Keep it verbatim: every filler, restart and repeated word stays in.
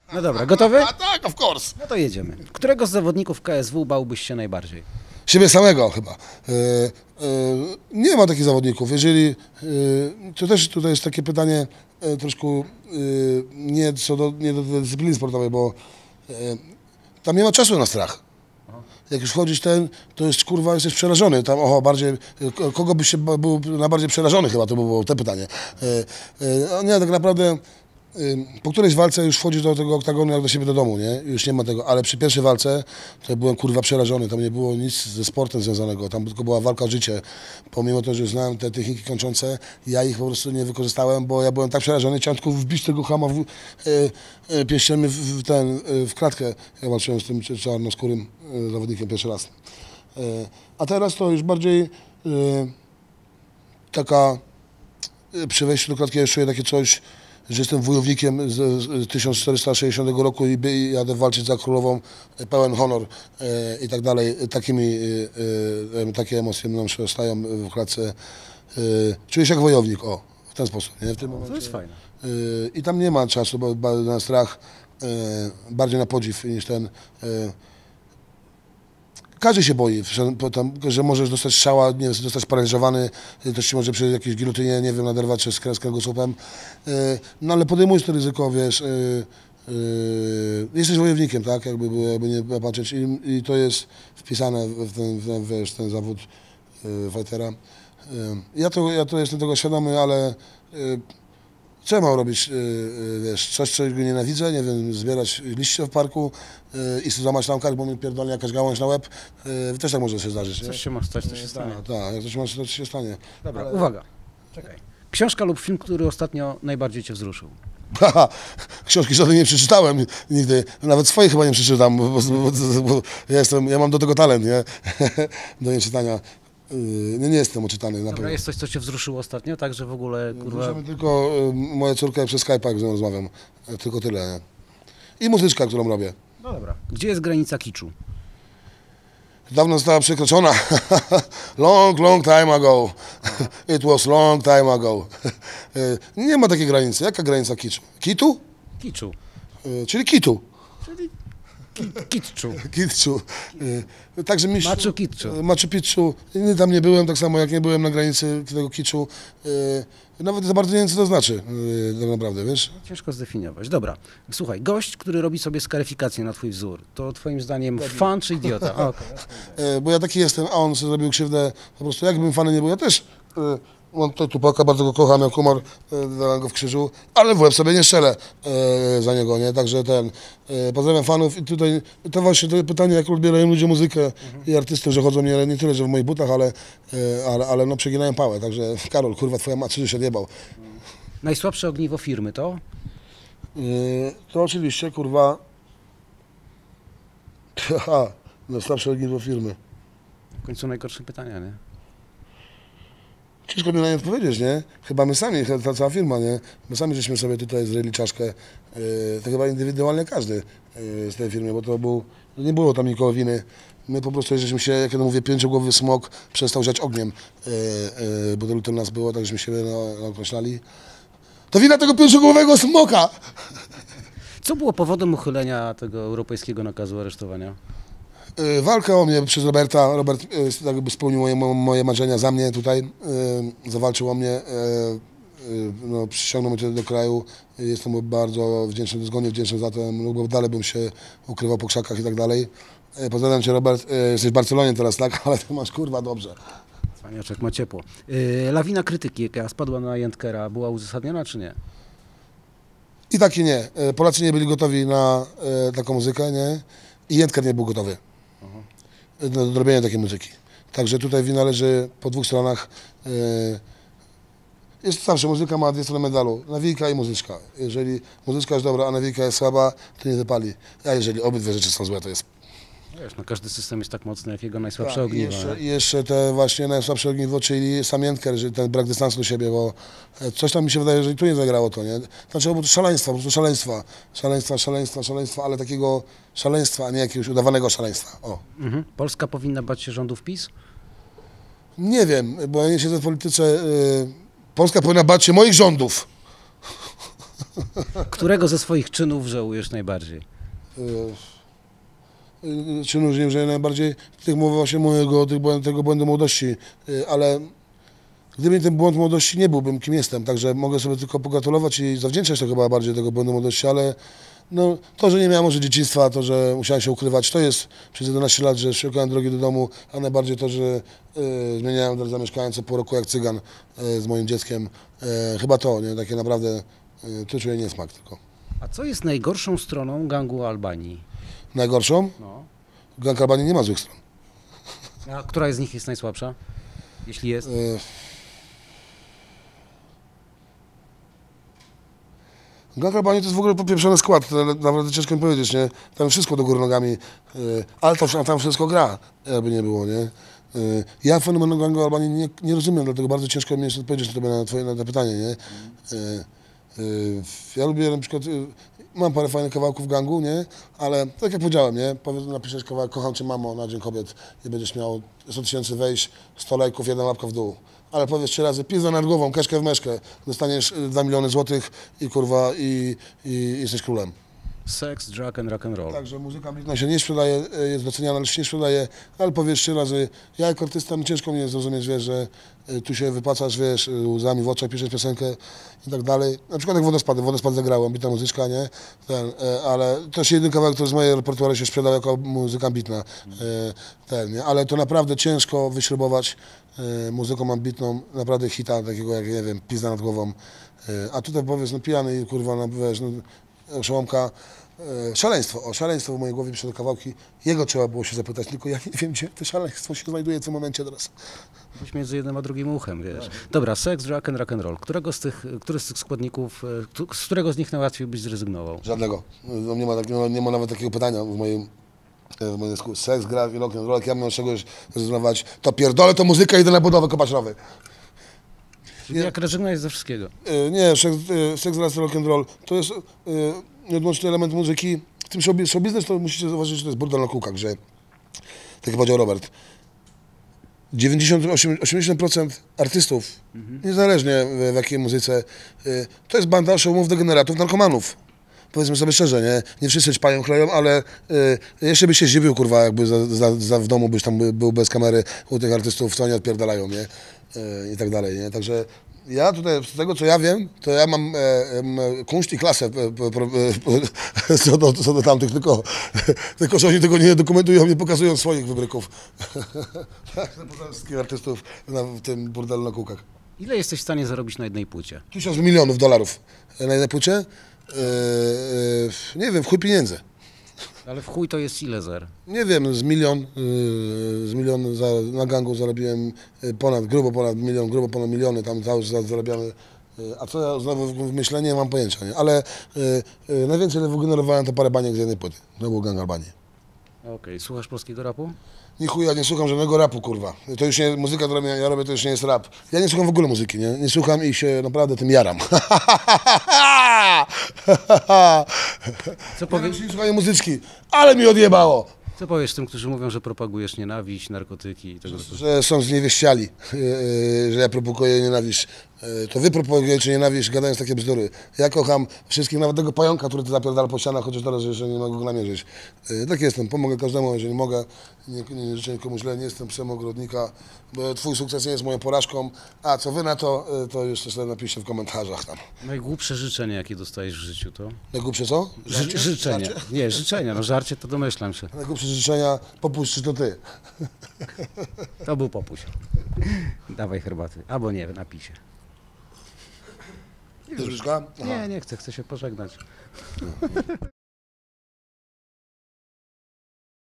No dobra, gotowy? A tak, of course. No to jedziemy. Którego z zawodników K S W bałbyś się najbardziej? Siebie samego chyba. E, e, nie ma takich zawodników. Jeżeli, e, to też tutaj jest takie pytanie e, troszkę e, nie, co do, nie do dyscypliny sportowej, bo e, tam nie ma czasu na strach. Jak już wchodzisz ten, to jest kurwa, jesteś przerażony. Tam, oho, bardziej, kogo byś się był najbardziej przerażony chyba, to by było to pytanie. E, e, nie, tak naprawdę po którejś walce już wchodzisz do tego oktagonu jak do siebie do domu, nie? Już nie ma tego, ale przy pierwszej walce to byłem kurwa przerażony, tam nie było nic ze sportem związanego, tam tylko była walka o życie. Pomimo to, że znałem te techniki kończące, ja ich po prostu nie wykorzystałem, bo ja byłem tak przerażony, chciałem tylko wbić tego chama w, e, e, pięściami w, w, ten, e, w klatkę. Ja walczyłem z tym czarnoskórym e, zawodnikiem pierwszy raz. E, a teraz to już bardziej e, taka, e, przy wejściu do klatki ja już czuję takie coś, że jestem wojownikiem z, z tysiąc czterysta sześćdziesiątego roku i, i jadę walczyć za królową, pełen honor e, i tak dalej. Takimi, e, e, takie emocje nam przestają w klatce. E, czuję się jak wojownik, o, w ten sposób. Nie? W tym momencie, To jest fajne. E, I tam nie ma czasu bo, bo na strach, e, bardziej na podziw niż ten. E, Każdy się boi, że możesz dostać strzała, nie, zostać paraliżowany, też ci może przy jakiejś gilotynie, nie wiem, naderwać się z kręgosłupem. No ale podejmujesz to ryzyko, wiesz, jesteś wojownikiem, tak, jakby, było, jakby nie patrzeć i, i to jest wpisane w ten, w, wiesz, ten zawód fightera. Ja to, ja to jestem tego świadomy, ale co ja mam robić, wiesz, coś, czego nienawidzę, nie wiem, zbierać liście w parku i złamać tam kark, bo mi pierdolnie jakaś gałąź na łeb, też tak może się zdarzyć, nie? Coś się ma stać, to się stanie. Tak, tak, jak coś ma stać, to się stanie. Dobra, Ale... uwaga. Czekaj. Książka lub film, który ostatnio najbardziej cię wzruszył? Haha, książki żadnej nie przeczytałem nigdy, nawet swoje chyba nie przeczytam, bo, bo, bo, bo ja, jestem, ja mam do tego talent, nie? Do nieczytania. Nie, nie jestem oczytany na Dobra, pewno. jest coś, co cię wzruszyło ostatnio, tak, że w ogóle, kurwa... Wzrusza mnie tylko y, moja córka przez Skype'a, jak z nią rozmawiam. Tylko tyle, nie? I muzyczka, którą robię. No dobra. Gdzie jest granica kiczu? Dawno została przekroczona. Long, long time ago. It was long time ago. Nie ma takiej granicy. Jaka granica kiczu? Kitu? Kiczu. Y, Czyli kitu. Czyli kitczu. Kitczu. Y, Także mistrz... Machu Picchu. Machu Picchu. Nie, tam nie byłem, tak samo jak nie byłem na granicy tego kiczu. Y, Nawet za bardzo nie wiem, co to znaczy, y, tak naprawdę, wiesz? Ciężko zdefiniować. Dobra, słuchaj, gość, który robi sobie skaryfikację na twój wzór, to twoim zdaniem fan czy idiota? A, okay. Y, Bo ja taki jestem, a on sobie zrobił krzywdę, po prostu jakbym fanem nie był, ja też... Y, Mam tutaj Tupaka, bardzo go kocham, jak humor, dałem go w krzyżu, ale w łeb sobie nie strzelę e, za niego, nie? Także ten, e, pozdrawiam fanów i tutaj to właśnie to pytanie, jak odbierają ludzie muzykę mhm. i artystów, że chodzą nie, nie tyle, że w moich butach, ale, e, ale, ale no przeginają pałę, także Karol, kurwa, twoja matka się odjebał. Najsłabsze ogniwo firmy to? E, to oczywiście, kurwa, haha, najsłabsze ogniwo firmy. W końcu najgorsze pytania, nie? Ciężko mi na nie odpowiedzieć, nie? Chyba my sami, ta cała firma, nie? My sami żeśmy sobie tutaj zryli czaszkę, yy, to chyba indywidualnie każdy yy, z tej firmy, bo to był, nie było tam nikogo winy. My po prostu, żeśmy się, jak ja mówię, pięciogłowy smok przestał żać ogniem, yy, yy, bo tylu to nas było, tak żeśmy się określali. To wina tego pięciogłowego smoka! Co było powodem uchylenia tego europejskiego nakazu aresztowania? Walka o mnie przez Roberta. Robert jakby spełnił moje, moje marzenia za mnie tutaj. Zawalczył o mnie, no, przyciągnął mnie do kraju. Jestem mu bardzo wdzięczny, zgodnie wdzięczny za to, no, bo dalej bym się ukrywał po krzakach i tak dalej. Pozdrawiam cię, Robert. Jesteś w Barcelonie teraz, tak? Ale ty masz kurwa dobrze. Cwaniaczek ma ciepło. Lawina krytyki, jaka spadła na Jędkera, była uzasadniona czy nie? I tak i nie. Polacy nie byli gotowi na taką muzykę, nie? I Jędker nie był gotowy do, do robienia takiej muzyki. Także tutaj wina leży po dwóch stronach. Yy, jest zawsze, muzyka ma dwie strony medalu, nawijka i muzyczka. Jeżeli muzyczka jest dobra, a nawijka jest słaba, to nie wypali. A jeżeli obydwie rzeczy są złe, to jest... Wiesz, no każdy system jest tak mocny, jak jego najsłabsze Tak, ogniwo. I jeszcze, jeszcze te właśnie najsłabsze ogniwo, czyli sam Jędker, że ten brak dystansu do siebie, bo coś tam mi się wydaje, że i tu nie zagrało to, nie? Znaczy, bo to szaleństwa, po prostu szaleństwa, szaleństwa, szaleństwa, szaleństwa, ale takiego szaleństwa, a nie jakiegoś udawanego szaleństwa. O. Mhm. Polska powinna bać się rządów PiS? Nie wiem, bo ja nie siedzę w polityce. Yy, Polska powinna bać się moich rządów. Którego ze swoich czynów żałujesz najbardziej? Yy, Czynów nie żałuję najbardziej, tych mowa właśnie mojego, tych, błęd- tego błędu młodości, yy, ale gdyby ten błąd młodości nie byłbym kim jestem, także mogę sobie tylko pogratulować i zawdzięczać to chyba bardziej tego błędu młodości, ale no, to, że nie miałem może dzieciństwa, to, że musiałem się ukrywać, to jest przez jedenaście lat, że szukałem drogi do domu, a najbardziej to, że yy, zmieniałem adres zamieszkania co pół roku jak cygan yy, z moim dzieckiem. Yy, chyba to, nie? Takie naprawdę, yy, tu czuję niesmak tylko. A co jest najgorszą stroną gangu Albanii? Najgorszą? No. Gang Albanii nie ma złych stron. A która z nich jest najsłabsza? Jeśli jest? Yy, Gang Albanii to jest w ogóle popieprzony skład, to naprawdę ciężko mi powiedzieć, nie? Tam wszystko do góry nogami, yy, ale to, tam wszystko gra, jakby nie było, nie? Yy, ja fenomenu Gangu Albanii nie, nie rozumiem, dlatego bardzo ciężko mi jest odpowiedzieć na, tobie, na, twoje, na to pytanie, nie? Yy, yy, ja lubię na przykład, yy, mam parę fajnych kawałków gangu, nie? Ale tak jak powiedziałem, nie? Powiedz, napiszesz kawałek Kocham Cię Mamo na Dzień Kobiet i będziesz miał sto tysięcy wejść, sto lajków, jedna łapka w dół. Ale powiedz trzy razy, pizza nad głową, kaszkę w meszkę, dostaniesz dwa miliony złotych i kurwa, i, i, i jesteś królem. Sex, drug and rock and roll. Także muzyka ambitna się nie sprzedaje, jest doceniana, ale się nie sprzedaje, ale powiesz trzy razy, ja jako artysta, no ciężko mi jest zrozumieć, wiesz, że y, tu się wypacasz, wiesz, łzami w oczach, piszesz piosenkę i tak dalej. Na przykład jak Wodospady, Wodospad zagrał, ambitna muzyczka, nie? Ten, y, ale też jeden kawałek, który z mojej repertuary się sprzedał jako muzyka ambitna, y, ten, nie? Ale to naprawdę ciężko wyśrubować y, muzyką ambitną, naprawdę hita takiego jak, nie wiem, Pizda nad głową, y, a tutaj powiedz, no pijany i kurwa, no, wiesz, no, przełomka. E, szaleństwo, o szaleństwo w mojej głowie pisze do kawałki, jego trzeba było się zapytać, tylko ja nie wiem, gdzie to szaleństwo się znajduje w tym momencie teraz. Być między jednym a drugim uchem, wiesz. Dobra, seks, drug and rock and roll. Którego z tych, który z tych składników, e, któ- z którego z nich najłatwiej byś zrezygnował? Żadnego. No, nie, ma, tak- nie, ma, nie ma nawet takiego pytania w moim, e, w moim dysku. Seks, gra i rock and roll, jak ja miałem czegoś rezygnować, to pierdolę to muzykę, idę na budowę kopać rowy. Czyli jak rezygnujesz ze wszystkiego. E, nie, seks, e, seks, gra i rock and roll to jest e, nieodłączny element muzyki. W tym show, show business to musicie zauważyć, że to jest burdel na kółkach, że tak jak powiedział Robert, dziewięćdziesiąt osiem, osiemdziesiąt procent artystów, mhm. niezależnie w, w jakiej muzyce, y, to jest banda showmów degeneratów, narkomanów. Powiedzmy sobie szczerze, nie? Nie wszyscy ćpają, chleją, ale y, jeszcze byś się zdziwił, kurwa, jakby za, za, za w domu byś tam by, był bez kamery u tych artystów, co oni odpierdalają, nie? Y, I tak dalej, nie? Także ja tutaj, z tego co ja wiem, to ja mam e, e, kunszt i klasę e, e, co, do, co do tamtych, tylko, tylko że oni tego nie dokumentują, nie pokazują swoich wybryków. Wszystkich artystów na, w tym burdelu na kółkach. Ile jesteś w stanie zarobić na jednej płycie? Tysiąc milionów dolarów na jednej płycie? E, e, nie wiem, w chuj pieniędzy. Ale w chuj to jest ile zer? Nie wiem, z milion, yy, z milion za, na gangu zarobiłem ponad, grubo ponad milion, grubo ponad miliony, tam cały czas zarabiamy. Yy, a co ja znowu w myślę, nie mam pojęcia, nie? Ale yy, yy, najwięcej wygenerowałem to parę baniek z jednej płyty. To był Gang Albanii. Okej, okay. Słuchasz polskiego rapu? Ni chuja, nie słucham żadnego rapu, kurwa. To już nie, muzyka, którą ja, ja robię, to już nie jest rap. Ja nie słucham w ogóle muzyki, nie? Nie słucham i się naprawdę tym jaram. Co powiesz? Ja nie słucham muzyczki, ale mi odjebało. Co powiesz tym, którzy mówią, że propagujesz nienawiść, narkotyki i tego typu? Że są zniewieściali, yy, że ja propaguję nienawiść. Yy, to wy propagujecie nienawiść, gadając takie bzdury. Ja kocham wszystkich, nawet tego pająka, który ty zapierdala po ścianach, chociaż teraz jeszcze nie mogę go namierzyć. Yy, tak jestem, pomogę każdemu, jeżeli mogę. Nie, nie życzę nikomu źle, nie jestem psem ogrodnika. Bo twój sukces nie jest moją porażką. A co wy na to, yy, to już sobie napiszcie w komentarzach tam. Najgłupsze życzenie, jakie dostajesz w życiu, to? Najgłupsze co? Ży życzenia. Żarcie? Nie, życzenia. No żarcie to domyślam się. Najgłupsze życzenia, popuść to ty. To był popuś. Dawaj herbaty. Albo nie, napij się. Już, Nie, nie chcę, chcę się pożegnać.